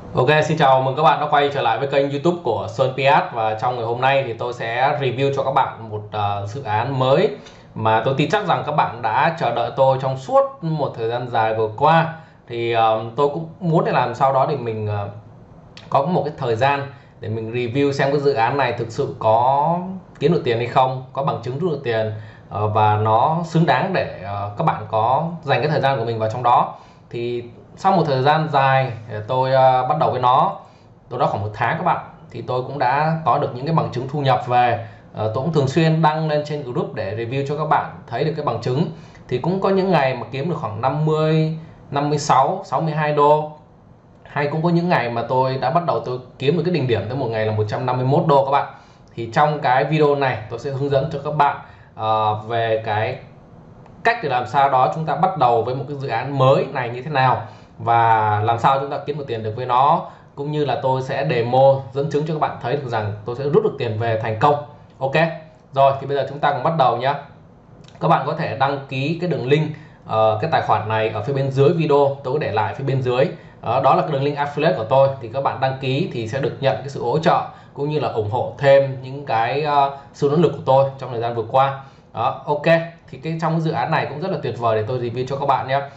Ok, xin chào mừng các bạn đã quay trở lại với kênh YouTube của Sơn PS. Và trong ngày hôm nay thì tôi sẽ review cho các bạn một dự án mới mà tôi tin chắc rằng các bạn đã chờ đợi tôi trong suốt một thời gian dài vừa qua. Thì tôi cũng muốn để làm sao đó để mình có một cái thời gian để mình review xem cái dự án này thực sự có kiếm được tiền hay không, có bằng chứng rút được tiền, và nó xứng đáng để các bạn có dành cái thời gian của mình vào trong đó. Thì sau một thời gian dài tôi bắt đầu với nó, tôi đó khoảng một tháng các bạn, thì tôi cũng đã có được những cái bằng chứng thu nhập về. Tôi cũng thường xuyên đăng lên trên group để review cho các bạn thấy được cái bằng chứng. Thì cũng có những ngày mà kiếm được khoảng 50, 56, 62 đô, hay cũng có những ngày mà tôi đã bắt đầu tôi kiếm được cái đỉnh điểm tới một ngày là 151 đô các bạn. Thì trong cái video này tôi sẽ hướng dẫn cho các bạn về cái cách để làm sao đó chúng ta bắt đầu với một cái dự án mới này như thế nào, và làm sao chúng ta kiếm được tiền được với nó, cũng như là tôi sẽ demo dẫn chứng cho các bạn thấy được rằng tôi sẽ rút được tiền về thành công. Ok, rồi thì bây giờ chúng ta cùng bắt đầu nhé. Các bạn có thể đăng ký cái đường link cái tài khoản này ở phía bên dưới video, tôi có để lại phía bên dưới. Đó là cái đường link affiliate của tôi, thì các bạn đăng ký thì sẽ được nhận cái sự hỗ trợ cũng như là ủng hộ thêm những cái sự nỗ lực của tôi trong thời gian vừa qua. Đó, ok, thì trong cái dự án này cũng rất là tuyệt vời để tôi review cho các bạn nhé.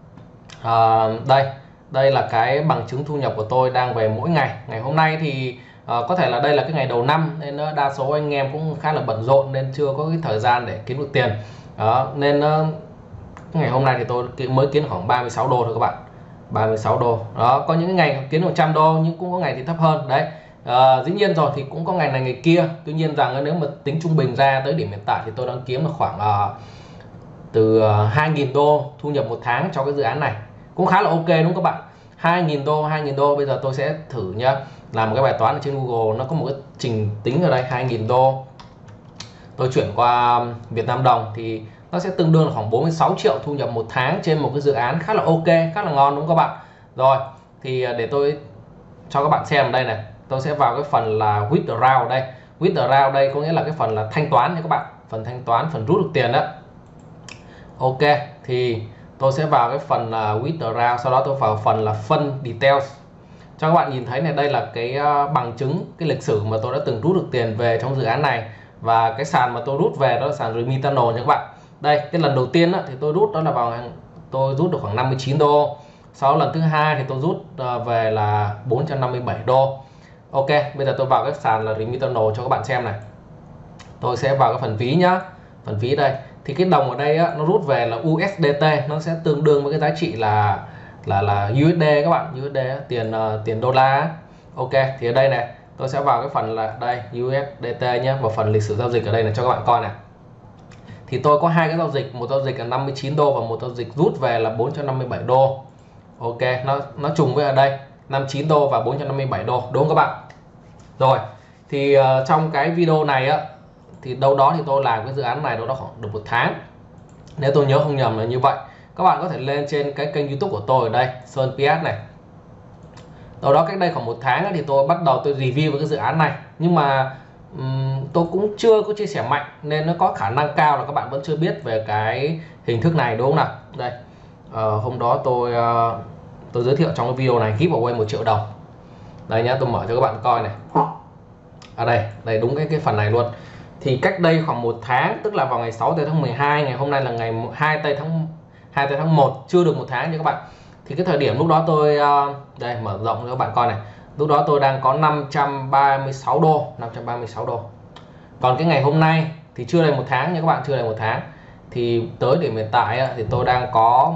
Đây là cái bằng chứng thu nhập của tôi đang về mỗi ngày. Ngày hôm nay thì có thể là đây là cái ngày đầu năm nên đa số anh em cũng khá là bận rộn nên chưa có cái thời gian để kiếm được tiền. Đó, nên ngày hôm nay thì tôi mới kiếm khoảng 36 đô thôi các bạn. 36 đô. Đó, có những ngày kiếm 100 đô nhưng cũng có ngày thì thấp hơn. Đấy. Dĩ nhiên rồi thì cũng có ngày này ngày kia. Tuy nhiên rằng nếu mà tính trung bình ra tới điểm hiện tại thì tôi đang kiếm được khoảng từ 2.000 đô thu nhập một tháng cho cái dự án này. Cũng khá là ok đúng không các bạn? 2.000 đô bây giờ tôi sẽ thử nhá. Làm một cái bài toán ở trên Google, nó có một cái trình tính ở đây. 2.000 đô tôi chuyển qua Việt Nam đồng thì nó sẽ tương đương là khoảng 46 triệu thu nhập một tháng trên một cái dự án khá là ok, khá là ngon đúng không các bạn? Rồi thì để tôi cho các bạn xem đây này, tôi sẽ vào cái phần là withdraw đây. Withdraw đây có nghĩa là cái phần là thanh toán nha các bạn, phần thanh toán, phần rút được tiền đó. Ok, thì tôi sẽ vào cái phần là withdraw, sau đó tôi vào phần là fund details. Cho các bạn nhìn thấy này, đây là cái bằng chứng, cái lịch sử mà tôi đã từng rút được tiền về trong dự án này. Và cái sàn mà tôi rút về đó là sàn Remitano nha các bạn. Đây, cái lần đầu tiên thì tôi rút đó là tôi rút được khoảng 59 đô. Sau lần thứ hai thì tôi rút về là 457 đô. Ok, bây giờ tôi vào cái sàn là Remitano cho các bạn xem này. Tôi sẽ vào cái phần ví nhá. Phần ví đây thì cái đồng ở đây nó rút về là USDT, nó sẽ tương đương với cái giá trị là USD các bạn, USD tiền đô la. Ok, thì ở đây này tôi sẽ vào cái phần là đây USDT nhé, vào phần lịch sử giao dịch ở đây này cho các bạn coi này. Thì tôi có hai cái giao dịch, một giao dịch là 59 đô và một giao dịch rút về là 457 đô. Ok, nó trùng với ở đây 59 đô và 457 đô đúng không các bạn? Rồi thì trong cái video này thì đâu đó thì tôi làm cái dự án này đâu đó khoảng được một tháng, nếu tôi nhớ không nhầm là như vậy. Các bạn có thể lên trên cái kênh YouTube của tôi ở đây, Sơn PS này. Đâu đó cách đây khoảng một tháng thì tôi bắt đầu tôi review với cái dự án này, nhưng mà tôi cũng chưa có chia sẻ mạnh nên nó có khả năng cao là các bạn vẫn chưa biết về cái hình thức này đúng không nào. Đây, hôm đó tôi giới thiệu trong cái video này giveaway 1 triệu đồng. Đây nhá, tôi mở cho các bạn coi này. Đây đúng cái phần này luôn. Thì cách đây khoảng một tháng, tức là vào ngày 6 tháng 12, ngày hôm nay là ngày 2 tháng 1, chưa được một tháng nha các bạn. Thì cái thời điểm lúc đó tôi đây mở rộng cho các bạn coi này. Lúc đó tôi đang có 536 đô, 536 đô. Còn cái ngày hôm nay thì chưa đầy một tháng nha các bạn, chưa đầy một tháng. Thì tới điểm hiện tại thì tôi đang có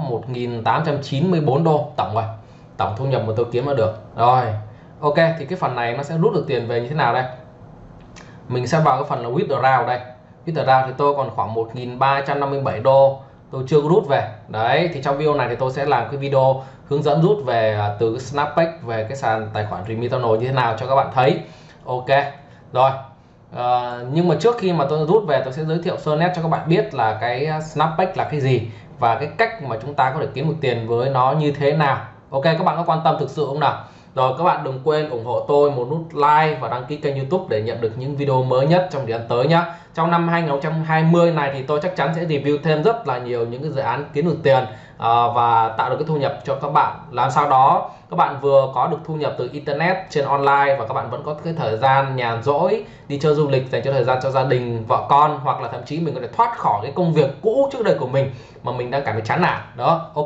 1.894 đô tổng rồi. Tổng thu nhập mà tôi kiếm được. Rồi. Ok, thì cái phần này nó sẽ rút được tiền về như thế nào đây? Mình sẽ vào cái phần là withdraw đây. Withdraw thì tôi còn khoảng 1.357 đô tôi chưa rút về. Đấy, thì trong video này thì tôi sẽ làm cái video hướng dẫn rút về từ Snapback về cái sàn tài khoản Remitano như thế nào cho các bạn thấy. Ok. Rồi. Nhưng mà trước khi mà tôi rút về, tôi sẽ giới thiệu sơ nét cho các bạn biết là cái Snapback là cái gì và cái cách mà chúng ta có thể kiếm được tiền với nó như thế nào. Ok, các bạn có quan tâm thực sự không nào? Rồi các bạn đừng quên ủng hộ tôi một nút like và đăng ký kênh YouTube để nhận được những video mới nhất trong thời gian tới nhé. Trong năm 2020 này thì tôi chắc chắn sẽ review thêm rất là nhiều những cái dự án kiếm được tiền và tạo được cái thu nhập cho các bạn. Làm sao đó các bạn vừa có được thu nhập từ internet trên online và các bạn vẫn có cái thời gian nhàn rỗi đi chơi du lịch, dành cho thời gian cho gia đình, vợ con, hoặc là thậm chí mình có thể thoát khỏi cái công việc cũ trước đây của mình mà mình đang cảm thấy chán nản đó. Ok.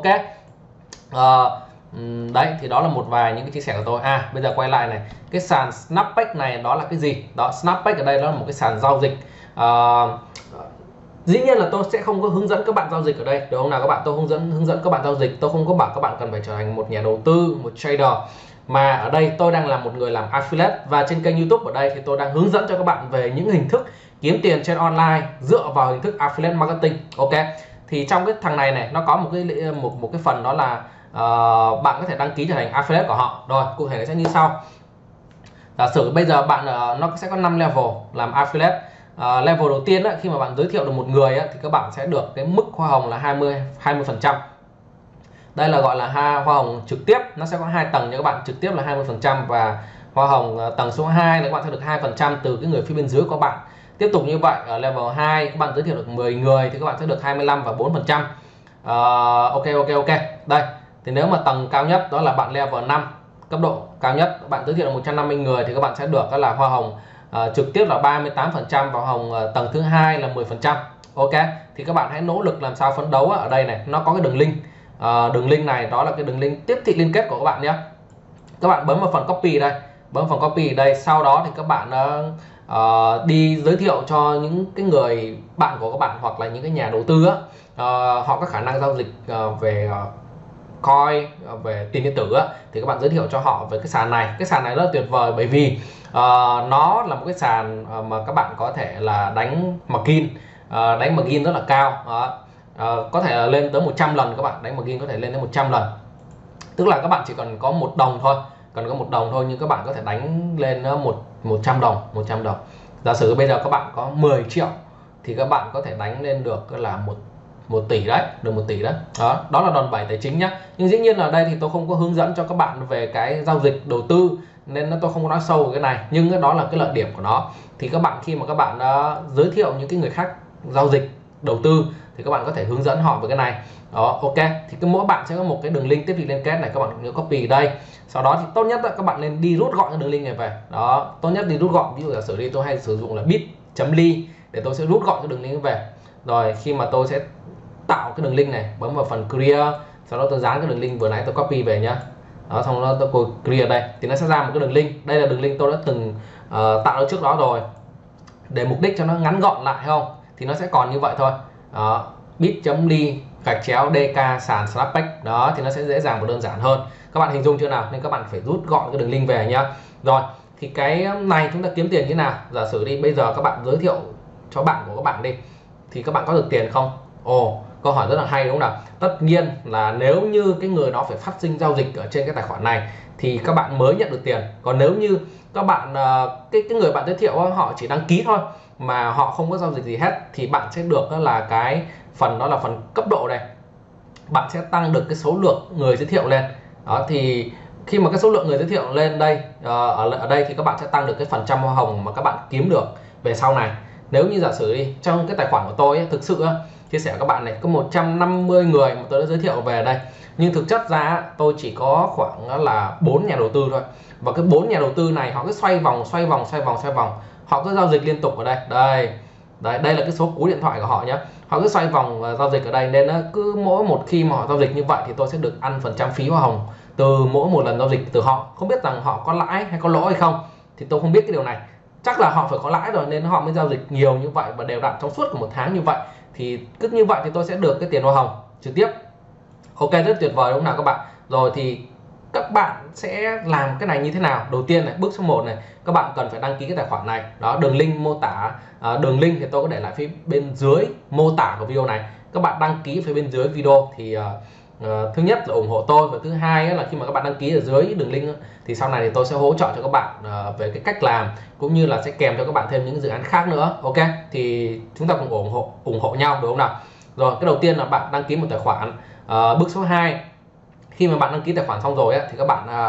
Đấy thì đó là một vài những cái chia sẻ của tôi. Bây giờ quay lại này, cái sàn Snapback này đó là cái gì? Đó, Snapback ở đây đó là một cái sàn giao dịch. Dĩ nhiên là tôi sẽ không có hướng dẫn các bạn giao dịch ở đây, được không nào các bạn? Tôi hướng dẫn các bạn giao dịch, tôi không có bảo các bạn cần phải trở thành một nhà đầu tư, một trader, mà ở đây tôi đang là một người làm affiliate, và trên kênh YouTube ở đây thì tôi đang hướng dẫn cho các bạn về những hình thức kiếm tiền trên online dựa vào hình thức affiliate marketing. Ok, thì trong cái thằng này nó có một cái phần đó là bạn có thể đăng ký trở thành affiliate của họ. Rồi cụ thể nó sẽ như sau. Giả sử bây giờ bạn nó sẽ có 5 level làm affiliate. Level đầu tiên khi mà bạn giới thiệu được một người thì các bạn sẽ được cái mức hoa hồng là 20%. Đây là gọi là hoa hồng trực tiếp, nó sẽ có 2 tầng cho các bạn. Trực tiếp là 20% và hoa hồng tầng số 2 là các bạn sẽ được 2% từ cái người phía bên dưới của bạn. Tiếp tục như vậy, ở level 2 các bạn giới thiệu được 10 người thì các bạn sẽ được 25 và 4%. Ok. Đây, thì nếu mà tầng cao nhất đó là bạn level 5, cấp độ cao nhất, các bạn giới thiệu được 150 người thì các bạn sẽ được đó là hoa hồng trực tiếp là 38% và hoa hồng tầng thứ hai là 10%. Ok, thì các bạn hãy nỗ lực làm sao phấn đấu. Ở đây này nó có cái đường link, đường link này đó là cái đường link tiếp thị liên kết của các bạn nhé. Các bạn bấm vào phần copy đây, bấm phần copy đây, sau đó thì các bạn đi giới thiệu cho những cái người bạn của các bạn hoặc là những cái nhà đầu tư họ có khả năng giao dịch về coin, về tiền điện tử thì các bạn giới thiệu cho họ về cái sàn này. Cái sàn này rất là tuyệt vời bởi vì nó là một cái sàn mà các bạn có thể là đánh margin rất là cao. Có thể là lên tới 100 lần, các bạn đánh margin có thể lên đến 100 lần. Tức là các bạn chỉ cần có 1 đồng thôi, nhưng các bạn có thể đánh lên 100 đồng. Giả sử bây giờ các bạn có 10 triệu thì các bạn có thể đánh lên được là 1 tỷ đấy, được 1 tỷ đấy. Đó là đòn bẩy tài chính nhá. Nhưng dĩ nhiên ở đây thì tôi không có hướng dẫn cho các bạn về cái giao dịch đầu tư nên tôi không có nói sâu về cái này, nhưng đó là cái lợi điểm của nó. Thì các bạn khi mà các bạn giới thiệu những cái người khác giao dịch đầu tư thì các bạn có thể hướng dẫn họ về cái này. Đó, ok. Thì mỗi bạn sẽ có một cái đường link tiếp thị liên kết này, các bạn nhớ copy đây. Sau đó thì tốt nhất các bạn nên đi rút gọn cái đường link này về. Đó, tốt nhất đi rút gọn. Ví dụ giả sử đi tôi hay sử dụng là bit.ly để tôi sẽ rút gọn cái đường link về. Rồi khi mà tôi sẽ tạo cái đường link này, bấm vào phần clear, sau đó tôi dán cái đường link vừa nãy tôi copy về nhá. Đó, xong đó tôi clear đây thì nó sẽ ra một cái đường link. Đây là đường link tôi đã từng tạo ra trước đó rồi, để mục đích cho nó ngắn gọn lại không thì nó sẽ còn như vậy thôi. Bit.ly /dk sàn Snapback. Đó thì nó sẽ dễ dàng và đơn giản hơn. Các bạn hình dung chưa nào? Nên các bạn phải rút gọn cái đường link về nhá. Rồi thì cái này chúng ta kiếm tiền như thế nào? Giả sử đi bây giờ các bạn giới thiệu cho bạn của các bạn đi thì các bạn có được tiền không? Câu hỏi rất là hay đúng không nào? Tất nhiên là nếu như cái người đó phải phát sinh giao dịch ở trên cái tài khoản này thì các bạn mới nhận được tiền. Còn nếu như các bạn cái người bạn giới thiệu họ chỉ đăng ký thôi mà họ không có giao dịch gì hết thì bạn sẽ được đó là cái phần đó là phần cấp độ này. Bạn sẽ tăng được cái số lượng người giới thiệu lên. Đó thì khi mà cái số lượng người giới thiệu lên đây ở đây thì các bạn sẽ tăng được cái phần trăm hoa hồng mà các bạn kiếm được về sau này. Nếu như giả sử đi trong cái tài khoản của tôi thực sự chia sẻ các bạn này có 150 người mà tôi đã giới thiệu về đây, nhưng thực chất ra tôi chỉ có khoảng là 4 nhà đầu tư thôi, và cái 4 nhà đầu tư này họ cứ xoay vòng, họ cứ giao dịch liên tục ở đây. Đây là cái số cú điện thoại của họ nhé. Họ cứ xoay vòng giao dịch ở đây, nên cứ mỗi một khi mà họ giao dịch như vậy thì tôi sẽ được ăn phần trăm phí hoa hồng từ mỗi một lần giao dịch từ họ. Không biết rằng họ có lãi hay có lỗ hay không thì tôi không biết cái điều này. Chắc là họ phải có lãi rồi nên họ mới giao dịch nhiều như vậy và đều đặn trong suốt của 1 tháng như vậy. Thì cứ như vậy thì tôi sẽ được cái tiền hoa hồng trực tiếp. Ok, rất tuyệt vời đúng không nào các bạn? Rồi thì các bạn sẽ làm cái này như thế nào? Đầu tiên này, bước số 1 này, các bạn cần phải đăng ký cái tài khoản này. Đó, đường link mô tả, đường link thì tôi có để lại phía bên dưới mô tả của video này. Các bạn đăng ký phía bên dưới video thì thứ nhất là ủng hộ tôi, và thứ hai là khi mà các bạn đăng ký ở dưới đường link thì sau này thì tôi sẽ hỗ trợ cho các bạn về cái cách làm, cũng như là sẽ kèm cho các bạn thêm những dự án khác nữa. Ok, thì chúng ta cùng ủng hộ nhau đúng không nào? Rồi cái đầu tiên là bạn đăng ký một tài khoản. Bước số 2, khi mà bạn đăng ký tài khoản xong rồi thì các bạn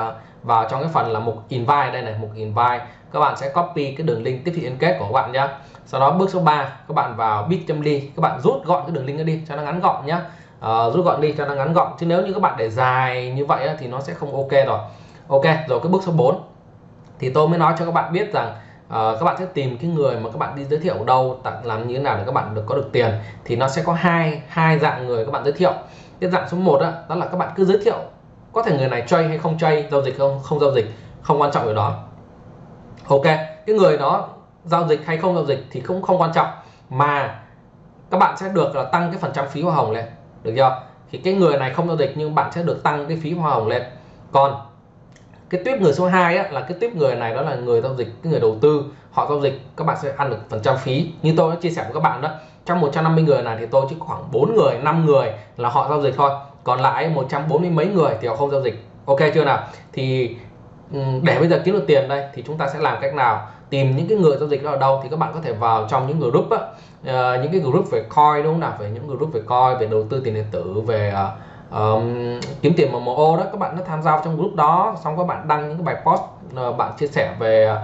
vào trong cái phần là mục invite đây này, mục invite. Các bạn sẽ copy cái đường link tiếp thị liên kết của các bạn nhé. Sau đó bước số 3, các bạn vào bit.ly, các bạn rút gọn cái đường link đó đi cho nó ngắn gọn nhé. Rút gọn đi cho nó ngắn gọn, chứ nếu như các bạn để dài như vậy thì nó sẽ không ok rồi. Ok rồi, cái bước số 4 thì tôi mới nói cho các bạn biết rằng các bạn sẽ tìm cái người mà các bạn đi giới thiệu ở đâu, làm như thế nào để các bạn có được tiền. Thì nó sẽ có hai dạng người các bạn giới thiệu. Cái dạng số 1 đó là các bạn cứ giới thiệu, có thể người này trade hay không trade, giao dịch không giao dịch, không quan trọng ở đó. Ok, cái người đó giao dịch hay không giao dịch thì cũng không quan trọng, mà các bạn sẽ được là tăng cái phần trăm phí hoa hồng lên, được chưa? Thì cái người này không giao dịch nhưng bạn sẽ được tăng cái phí hoa hồng lên. Còn cái tuyếp người số 2 là cái tuyếp người này, đó là người giao dịch, cái người đầu tư họ giao dịch, các bạn sẽ ăn được phần trăm phí. Như tôi đã chia sẻ với các bạn đó, trong 150 người này thì tôi chỉ khoảng 4 người 5 người là họ giao dịch thôi, còn lại 140 mấy người thì họ không giao dịch. Ok chưa nào? Thì để bây giờ kiếm được tiền đây thì chúng ta sẽ làm cách nào? Tìm những cái người giao dịch đó ở đâu? Thì các bạn có thể vào trong những group á, những cái group về coin, đúng không nào? Về những group về coin, về đầu tư tiền điện tử, về kiếm tiền MMO đó, các bạn nó tham gia trong group đó, xong các bạn đăng những cái bài post, bạn chia sẻ về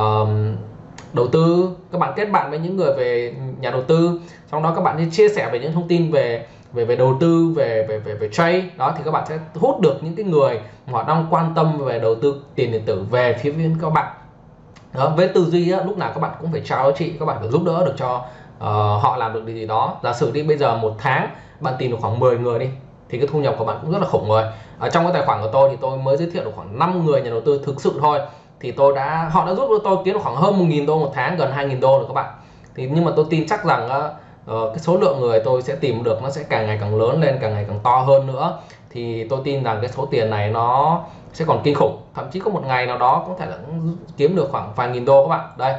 đầu tư, các bạn kết bạn với những người về nhà đầu tư, trong đó các bạn chia sẻ về những thông tin về đầu tư, về trade đó, thì các bạn sẽ hút được những cái người mà họ đang quan tâm về đầu tư tiền điện tử về phía bên các bạn đó. Với tư duy lúc nào các bạn cũng phải trao trị, các bạn phải giúp đỡ được cho họ làm được điều gì đó. Giả sử đi bây giờ một tháng bạn tìm được khoảng 10 người đi thì cái thu nhập của bạn cũng rất là khủng rồi. Ở trong cái tài khoản của tôi thì tôi mới giới thiệu được khoảng 5 người nhà đầu tư thực sự thôi, thì họ đã giúp tôi kiếm được khoảng hơn 1.000 đô một tháng, gần 2.000 đô rồi các bạn. Thì nhưng mà tôi tin chắc rằng cái số lượng người tôi sẽ tìm được nó sẽ càng ngày càng lớn lên, càng ngày càng to hơn nữa. Thì tôi tin rằng cái số tiền này nó sẽ còn kinh khủng, thậm chí có một ngày nào đó có thể là kiếm được khoảng vài nghìn đô các bạn. Đây,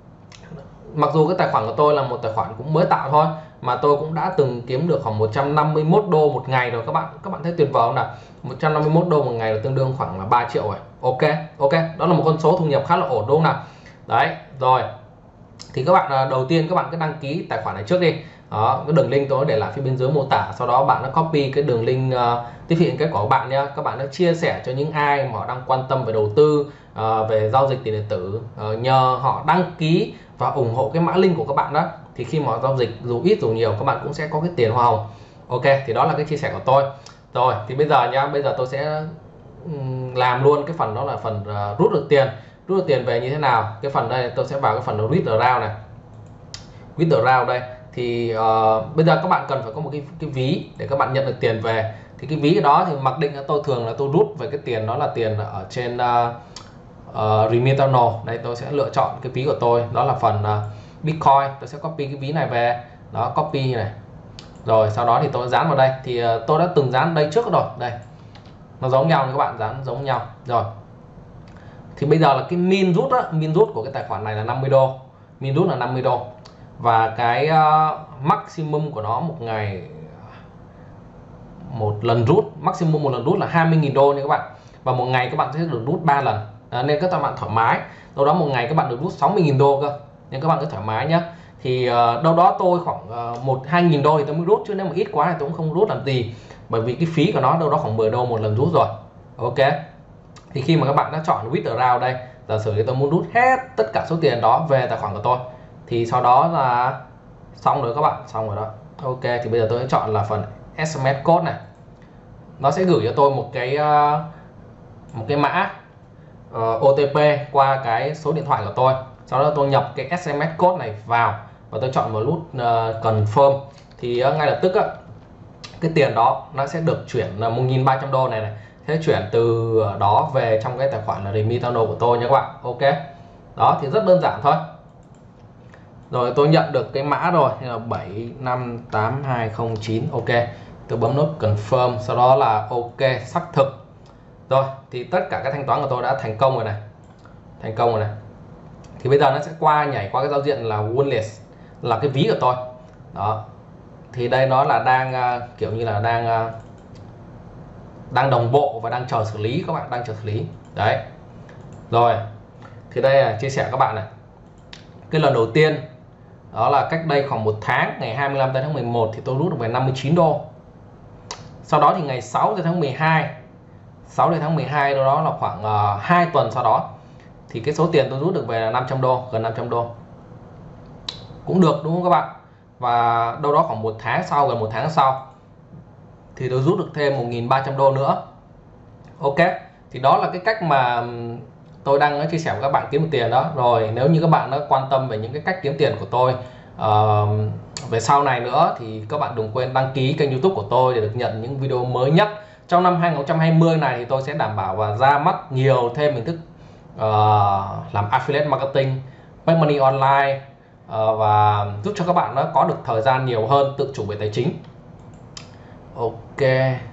mặc dù cái tài khoản của tôi là một tài khoản cũng mới tạo thôi, mà tôi cũng đã từng kiếm được khoảng 151 đô một ngày rồi các bạn. Các bạn thấy tuyệt vời không nào? 151 đô một ngày là tương đương khoảng là 3 triệu rồi. Ok, đó là một con số thu nhập khá là ổn đúng không nào? Đấy, rồi. Thì các bạn đầu tiên các bạn cứ đăng ký tài khoản này trước đi. Đó, cái đường link tôi để lại phía bên dưới mô tả, sau đó bạn đã copy cái đường link tiếp thị cái của các bạn nhé. Các bạn đã chia sẻ cho những ai mà họ đang quan tâm về đầu tư, về giao dịch tiền điện tử, nhờ họ đăng ký và ủng hộ cái mã link của các bạn đó, thì khi mà họ giao dịch dù ít dù nhiều các bạn cũng sẽ có cái tiền hoa hồng. Ok, thì đó là cái chia sẻ của tôi. Rồi thì bây giờ nhá, bây giờ tôi sẽ làm luôn cái phần đó là phần rút được tiền về như thế nào. Cái phần đây tôi sẽ vào cái phần withdraw này, withdraw đây. Thì bây giờ các bạn cần phải có một cái ví để các bạn nhận được tiền về. Thì cái ví đó thì mặc định là tôi thường là tôi rút về cái tiền đó là tiền ở trên Remitano. Đây tôi sẽ lựa chọn cái ví của tôi, đó là phần Bitcoin. Tôi sẽ copy cái ví này về, đó, copy này. Rồi sau đó thì tôi dán vào đây. Thì tôi đã từng dán đây trước rồi, đây nó giống nhau, các bạn dán giống nhau rồi. Thì bây giờ là cái min rút của cái tài khoản này là 50 đô, min rút là 50 đô. Và cái maximum của nó một ngày một lần rút, maximum một lần rút là 20.000 đô nha các bạn. Và một ngày các bạn sẽ được rút 3 lần, nên các bạn thoải mái. Đâu đó một ngày các bạn được rút 60.000 đô cơ, nên các bạn cứ thoải mái nhé. Thì đâu đó tôi khoảng 1-2.000 đô thì tôi mới rút, chứ nếu mà ít quá thì tôi cũng không rút làm gì, bởi vì cái phí của nó đâu đó khoảng 10 đô một lần rút rồi. Ok, thì khi mà các bạn đã chọn withdraw đây, giả sử thì tôi muốn rút hết tất cả số tiền đó về tài khoản của tôi, thì sau đó là xong rồi các bạn, xong rồi đó. Ok, thì bây giờ tôi sẽ chọn là phần SMS code này, nó sẽ gửi cho tôi một cái mã OTP qua cái số điện thoại của tôi. Sau đó tôi nhập cái SMS code này vào và tôi chọn một nút confirm, thì ngay lập tức cái tiền đó nó sẽ được chuyển là 1.300 đô này sẽ chuyển từ đó về trong cái tài khoản là Remitano của tôi nha các bạn. Ok, đó thì rất đơn giản thôi. Rồi tôi nhận được cái mã rồi, là 758209. Ok, tôi bấm nút confirm, sau đó là ok, xác thực. Rồi thì tất cả các thanh toán của tôi đã thành công rồi này, thì bây giờ nó sẽ nhảy qua cái giao diện là wallet, là cái ví của tôi đó. Thì đây nó là đang kiểu như là đang đồng bộ và đang chờ xử lý, các bạn đang chờ xử lý đấy. Rồi thì đây là chia sẻ các bạn này, cái lần đầu tiên đó là cách đây khoảng một tháng, ngày 25 tháng 11 thì tôi rút được về 59 đô. Sau đó thì ngày 6 tháng 12 6 đến tháng 12 đó là khoảng 2 tuần sau đó thì cái số tiền tôi rút được về là 500 đô, gần 500 đô cũng được đúng không các bạn. Và đâu đó khoảng một tháng sau, gần một tháng sau thì tôi rút được thêm 1.300 đô nữa. Ok, thì đó là cái cách mà tôi đang chia sẻ với các bạn kiếm được tiền đó. Rồi nếu như các bạn đã quan tâm về những cái cách kiếm tiền của tôi về sau này nữa thì các bạn đừng quên đăng ký kênh YouTube của tôi để được nhận những video mới nhất. Trong năm 2020 này thì tôi sẽ đảm bảo và ra mắt nhiều thêm hình thức làm affiliate marketing, make money online và giúp cho các bạn nó có được thời gian nhiều hơn tự chủ về tài chính. Ok,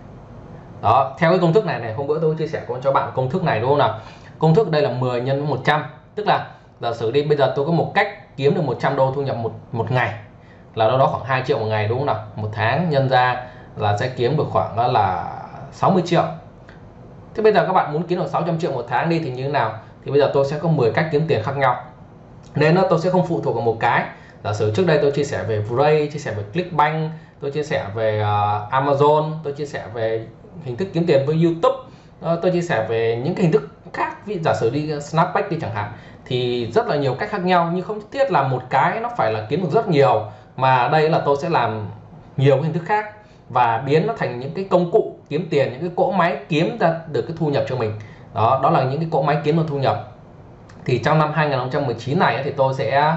đó, theo cái công thức này hôm bữa tôi chia sẻ cho bạn công thức này đúng không nào. Công thức đây là 10 nhân 100, tức là giả sử đi bây giờ tôi có một cách kiếm được 100 đô thu nhập một ngày là đâu đó khoảng 2 triệu một ngày đúng không nào. Một tháng nhân ra là sẽ kiếm được khoảng là 60 triệu. Thế bây giờ các bạn muốn kiếm được 600 triệu một tháng đi thì như thế nào? Thì bây giờ tôi sẽ có 10 cách kiếm tiền khác nhau, nên tôi sẽ không phụ thuộc vào một cái. Giả sử trước đây tôi chia sẻ về Vray, chia sẻ về Clickbank, tôi chia sẻ về Amazon, tôi chia sẻ về hình thức kiếm tiền với YouTube, tôi chia sẻ về những cái hình thức khác, ví dụ giả sử đi Snapback đi chẳng hạn, thì rất là nhiều cách khác nhau, nhưng không thiết là một cái nó phải là kiếm được rất nhiều, mà đây là tôi sẽ làm nhiều cái hình thức khác và biến nó thành những cái công cụ kiếm tiền, những cái cỗ máy kiếm ra được cái thu nhập cho mình. Đó là những cái cỗ máy kiếm được thu nhập. Thì trong năm 2019 này thì tôi sẽ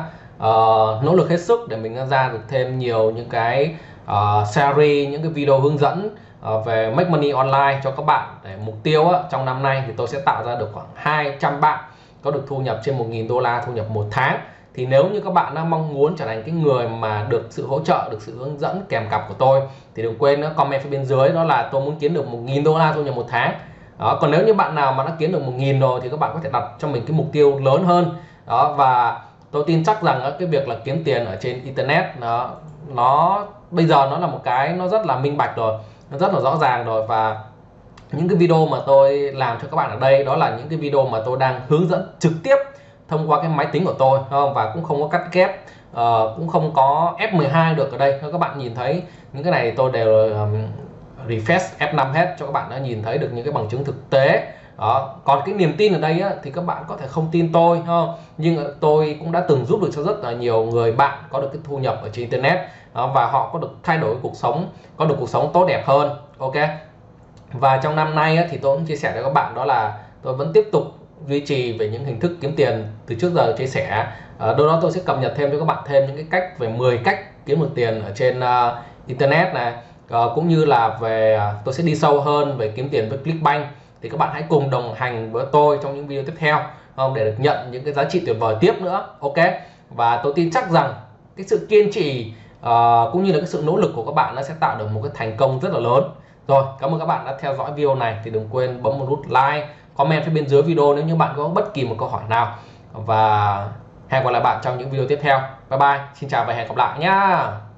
nỗ lực hết sức để mình ra được thêm nhiều những cái series, những cái video hướng dẫn về make money online cho các bạn. Để mục tiêu trong năm nay thì tôi sẽ tạo ra được khoảng 200 bạn có được thu nhập trên 1.000 đô la thu nhập một tháng. Thì nếu như các bạn mong muốn trở thành cái người mà được sự hỗ trợ, được sự hướng dẫn kèm cặp của tôi thì đừng quên comment phía bên dưới đó là tôi muốn kiếm được 1.000 đô la thu nhập một tháng. Đó, còn nếu như bạn nào mà đã kiếm được 1.000 rồi thì các bạn có thể đặt cho mình cái mục tiêu lớn hơn. Đó, và tôi tin chắc rằng cái việc là kiếm tiền ở trên internet nó bây giờ nó là một cái nó rất là minh bạch rồi, nó rất là rõ ràng rồi. Và những cái video mà tôi làm cho các bạn ở đây đó là những cái video mà tôi đang hướng dẫn trực tiếp thông qua cái máy tính của tôi, và cũng không có cắt ghép, cũng không có F12 được ở đây. Các bạn nhìn thấy những cái này tôi đều refresh F5 hết cho các bạn đã nhìn thấy được những cái bằng chứng thực tế. Đó, còn cái niềm tin ở đây thì các bạn có thể không tin tôi, nhưng tôi cũng đã từng giúp được cho rất là nhiều người bạn có được cái thu nhập ở trên internet, và họ có được thay đổi cuộc sống, có được cuộc sống tốt đẹp hơn. Ok, và trong năm nay thì tôi cũng chia sẻ với các bạn đó là tôi vẫn tiếp tục duy trì về những hình thức kiếm tiền từ trước giờ chia sẻ. Đâu đó tôi sẽ cập nhật thêm cho các bạn thêm những cái cách về 10 cách kiếm được tiền ở trên internet này, cũng như là về tôi sẽ đi sâu hơn về kiếm tiền với Clickbank. Thì các bạn hãy cùng đồng hành với tôi trong những video tiếp theo để được nhận những cái giá trị tuyệt vời tiếp nữa. Ok, và tôi tin chắc rằng cái sự kiên trì cũng như là cái sự nỗ lực của các bạn nó sẽ tạo được một cái thành công rất là lớn. Rồi, cảm ơn các bạn đã theo dõi video này. Thì đừng quên bấm một nút like, comment phía bên dưới video nếu như bạn có bất kỳ một câu hỏi nào. Và hẹn gặp lại bạn trong những video tiếp theo. Bye bye, xin chào và hẹn gặp lại nhá.